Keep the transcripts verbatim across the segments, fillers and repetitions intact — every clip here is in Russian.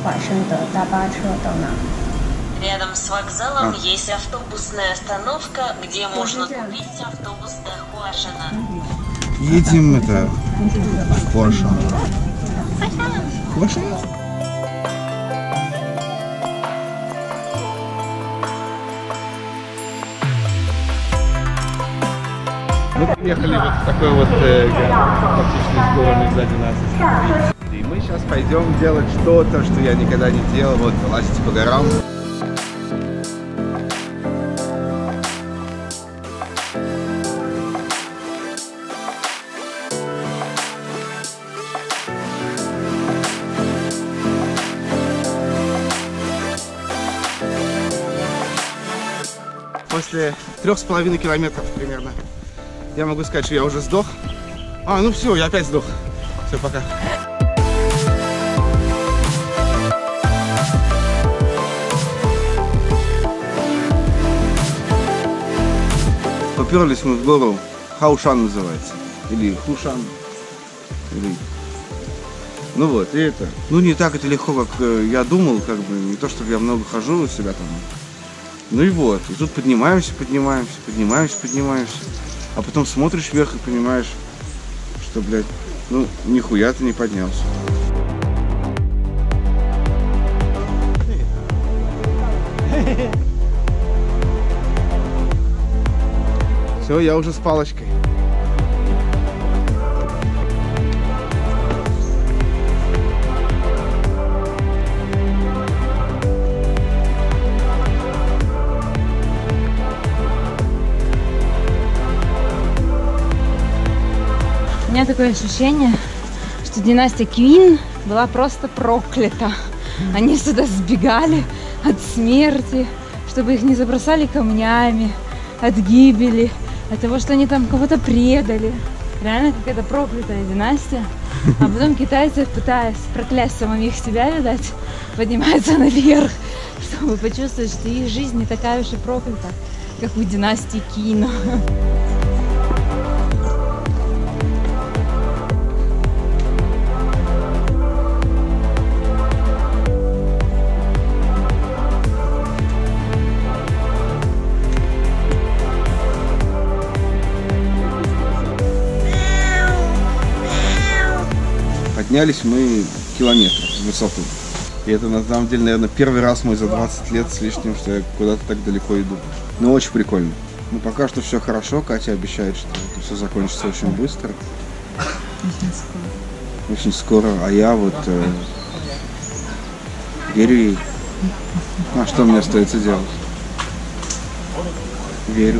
Рядом с вокзалом а. есть автобусная остановка, где можно купить автобусное хуашина. Едем это хуашан. Хуашан? Мы приехали вот в такой вот э, фактически с горами сзади нас. И мы сейчас пойдем делать что-то, что я никогда не делал. Вот, лазить по горам. После трех с половиной километров примерно я могу сказать, что я уже сдох. А, ну все, я опять сдох. Все, пока. Поперлись мы в гору, Хаушан называется. Или Хушан. Или... Ну вот, и это. Ну не так это легко, как я думал, как бы. Не то, чтобы я много хожу у себя там. Ну и вот. И тут поднимаемся, поднимаемся, поднимаемся, поднимаемся. А потом смотришь вверх и понимаешь, что, блядь, ну, нихуя ты не поднялся. Все, я уже с палочкой. У меня такое ощущение, что династия Квин была просто проклята. Они сюда сбегали от смерти, чтобы их не забросали камнями, от гибели, от того, что они там кого-то предали. Реально какая-то проклятая династия. А потом китайцы, пытаясь проклясть самих себя, видать, поднимаются наверх, чтобы почувствовать, что их жизнь не такая уж и проклята, как у династии Кин. Поднялись мы километр в высоту. И это на самом деле, наверное, первый раз мой за двадцать лет с лишним, что я куда-то так далеко иду. Но очень прикольно. Ну, пока что все хорошо. Катя обещает, что это все закончится очень быстро. Очень скоро. Очень скоро. А я вот э, верю ей. А что мне остается делать? Верю.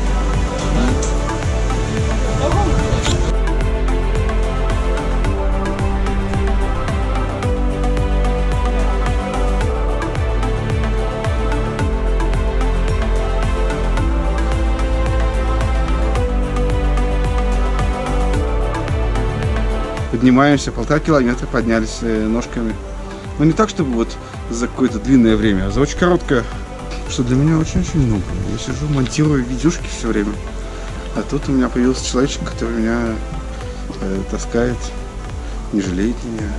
Поднимаемся, полтора километра поднялись ножками. Но не так, чтобы вот за какое-то длинное время, а за очень короткое, что для меня очень-очень много. Я сижу, монтирую видюшки все время. А тут у меня появился человечек, который меня э, таскает, не жалеет меня.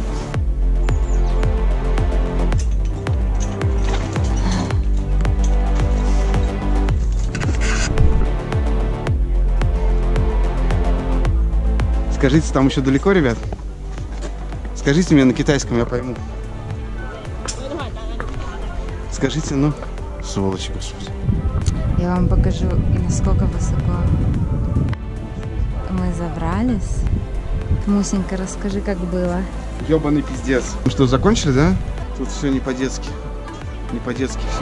Скажите, там еще далеко, ребят? Скажите мне на китайском, я пойму. Скажите, ну, сволочи, господи. Я вам покажу, насколько высоко мы забрались. Мусенька, расскажи, как было. Ёбаный пиздец. Ну что, закончили, да? Тут все не по-детски. Не по-детски все.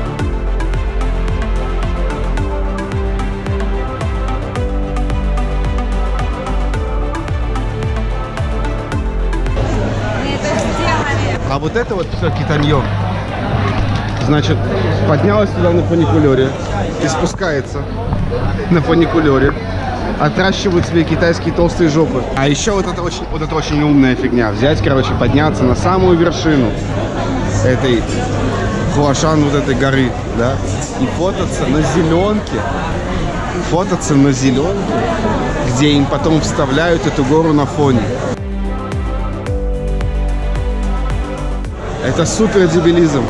А вот это вот все китаньон. Значит, поднялась туда на фуникулере и спускается на фуникулере. Отращивают себе китайские толстые жопы. А еще вот это очень, вот это очень умная фигня. Взять, короче, подняться на самую вершину этой Хуашан, вот этой горы, да, и фототься на зеленке. Фототься на зеленке, где им потом вставляют эту гору на фоне. Это супер дебилизм.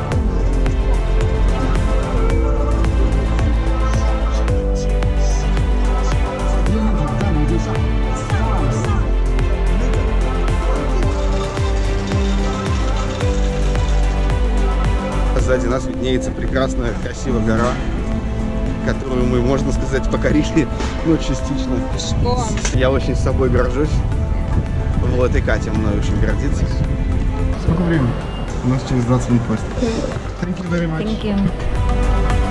Сзади нас виднеется прекрасная, красивая гора, которую мы, можно сказать, покорили, ну, частично. Пешком. Я очень собой горжусь. Вот, и Катя мной очень гордится. Сколько времени? У нас через двадцать минут поезд. Thank you very much. Thank you.